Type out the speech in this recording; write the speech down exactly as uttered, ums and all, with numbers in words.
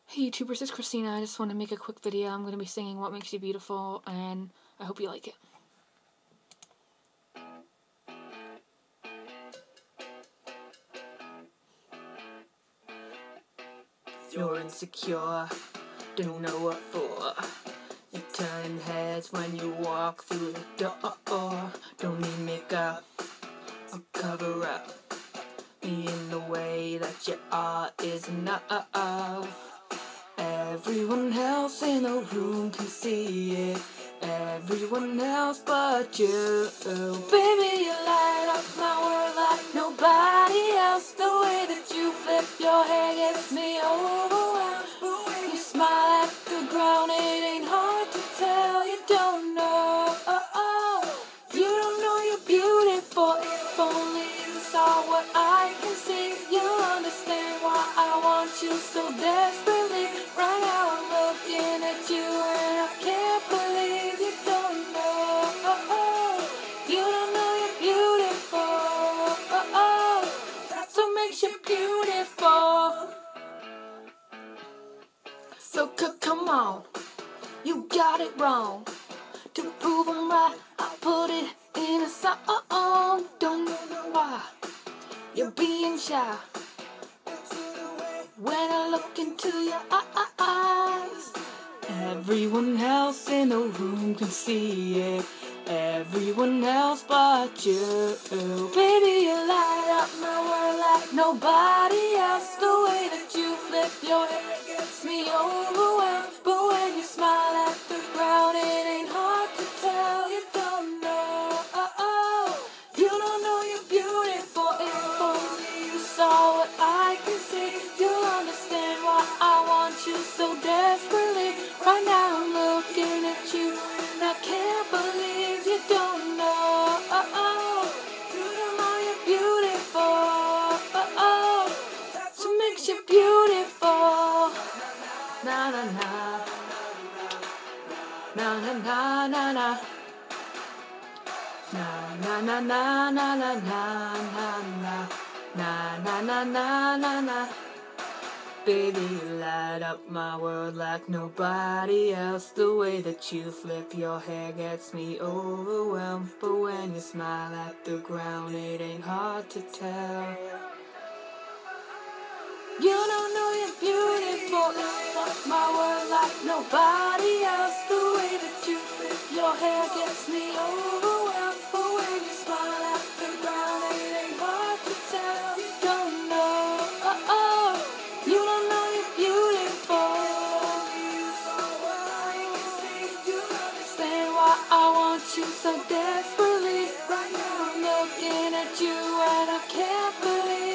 Hey YouTubers, it's Christina. I just want to make a quick video. I'm going to be singing What Makes You Beautiful, and I hope you like it. You're insecure, don't know what for. You turn heads when you walk through the door. Don't need makeup or cover up. Being the way that you are is enough. Everyone else in the room can see it. Everyone else but you. Baby, you light up my world like nobody else. The way that you flip your hair gets me overwhelmed. You smile at the ground, it ain't hard to tell. You don't know, you don't know you're beautiful. If only you saw what I can see, you'll understand why I want you so desperately. Right now I'm looking at you and I can't believe you don't know. You don't know you're beautiful. That's what makes you beautiful. So c come on, you got it wrong. To prove I'm right, I put it in a song. Don't know why you're being shy when I look into your eyes. Everyone else in the room can see it. Everyone else but you. Baby, you light up my world like nobody else. The way that you flip your hair gets me overwhelmed. But when you smile at the ground, it ain't hard to tell. You don't know, you don't know you're beautiful. If only you saw what I can see, you'll understand why I want you so desperately. Right now I'm looking at you and I can't believe you don't know. You don't know you're beautiful. That's what makes you beautiful. Na na na, na na na na na, na na na na na na na na na na na na na. Baby, you light up my world like nobody else. The way that you flip your hair gets me overwhelmed. But when you smile at the ground, it ain't hard to tell. You don't know you're beautiful. You light up my world like nobody else. The way that you flip your hair gets me overwhelmed. But when you smile at the ground, it ain't hard to tell. You don't know. You don't know you're beautiful. You understand why I want you so desperately. Right now I'm looking at you and I can't believe